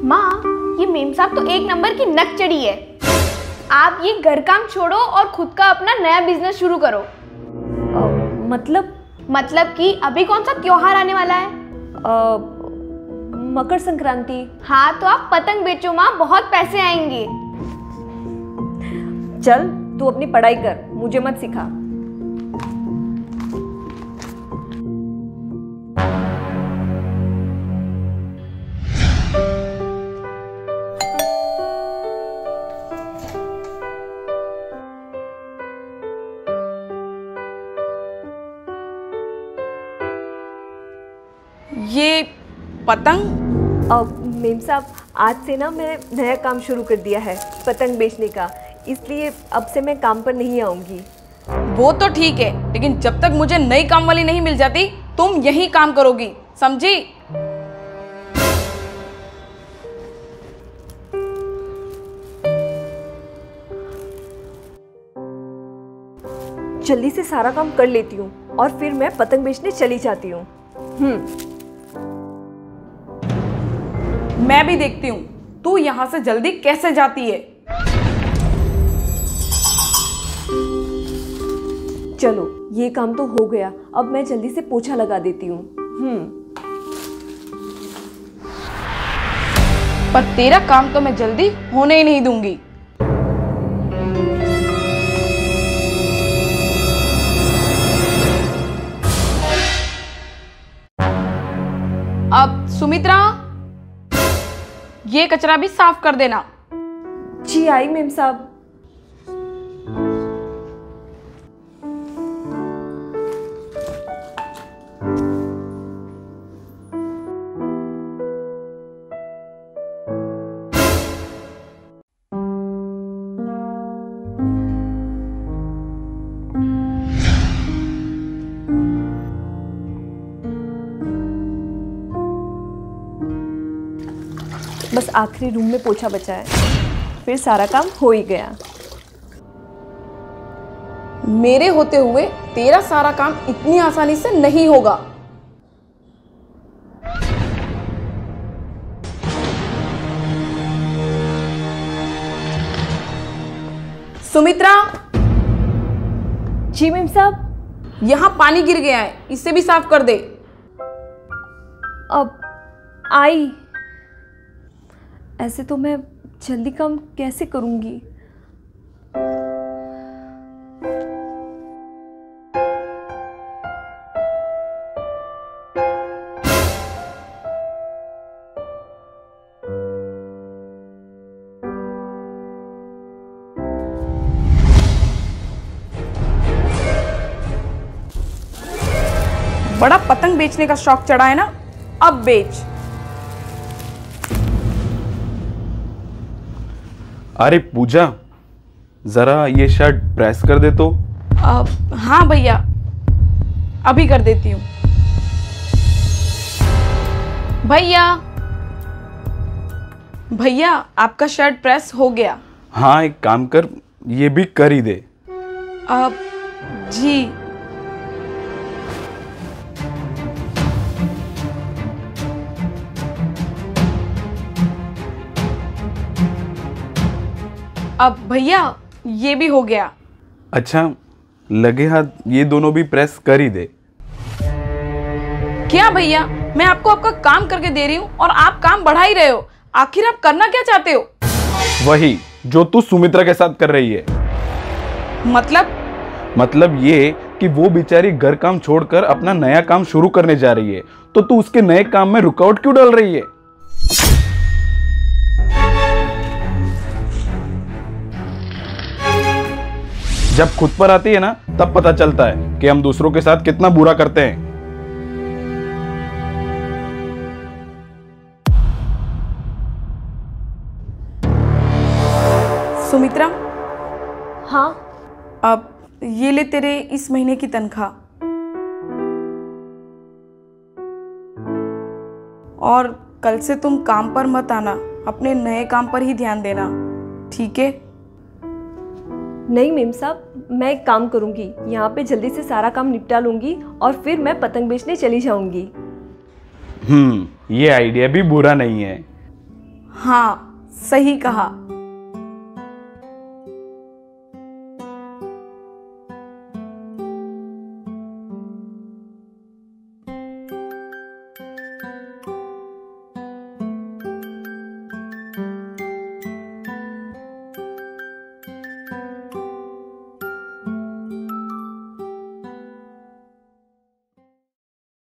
माँ, ये मेम साहब तो एक नंबर की नकचड़ी है। आप ये घर काम छोड़ो और खुद का अपना नया बिजनेस शुरू करो। मतलब कि अभी कौन सा त्योहार आने वाला है? मकर संक्रांति। हाँ, तो आप पतंग बेचो माँ, बहुत पैसे आएंगे। चल तू अपनी पढ़ाई कर, मुझे मत सिखा। ये पतंग? मेम साहब, आज से ना मैं नया काम शुरू कर दिया है, पतंग बेचने का, इसलिए अब से मैं काम पर नहीं आऊँगी। वो तो ठीक है, लेकिन जब तक मुझे नई काम वाली नहीं मिल जाती तुम यही काम करोगी, समझी? जल्दी से सारा काम कर लेती हूँ और फिर मैं पतंग बेचने चली जाती हूँ। मैं भी देखती हूँ तू यहाँ से जल्दी कैसे जाती है। चलो ये काम तो हो गया, अब मैं जल्दी से पोछा लगा देती हूँ। पर तेरा काम तो मैं जल्दी होने ही नहीं दूंगी। अब सुमित्रा, ये कचरा भी साफ कर देना। जी आई मेम साहब। बस आखिरी रूम में पोछा बचा है, फिर सारा काम हो ही गया। मेरे होते हुए तेरा सारा काम इतनी आसानी से नहीं होगा। सुमित्रा। जी मेम साहब। यहां पानी गिर गया है, इसे भी साफ कर दे। अब आई। ऐसे तो मैं जल्दी काम कैसे करूंगी? बड़ा पतंग बेचने का शौक चढ़ा है ना, अब बेच। अरे पूजा, जरा ये शर्ट प्रेस कर दे तो। हाँ भैया, अभी कर देती हूँ। भैया आपका शर्ट प्रेस हो गया। हाँ एक काम कर, ये भी कर ही दे। जी। अब भैया ये भी हो गया। अच्छा, लगे हाथ ये दोनों भी प्रेस कर ही दे। क्या भैया, मैं आपको आपका काम करके दे रही हूँ और आप काम बढ़ा ही रहे हो। आखिर आप करना क्या चाहते हो? वही जो तू सुमित्रा के साथ कर रही है। मतलब ये कि वो बेचारी घर काम छोड़कर अपना नया काम शुरू करने जा रही है, तो तू उसके नए काम में रुकावट क्यों डाल रही है? जब खुद पर आती है ना, तब पता चलता है कि हम दूसरों के साथ कितना बुरा करते हैं। सुमित्रा। हाँ। अब ये ले तेरे इस महीने की तनख्वाह, और कल से तुम काम पर मत आना, अपने नए काम पर ही ध्यान देना, ठीक है? नहीं मेम साहब, मैं एक काम करूंगी, यहाँ पे जल्दी से सारा काम निपटा लूंगी और फिर मैं पतंग बेचने चली जाऊंगी। ये आइडिया भी बुरा नहीं है। हाँ, सही कहा।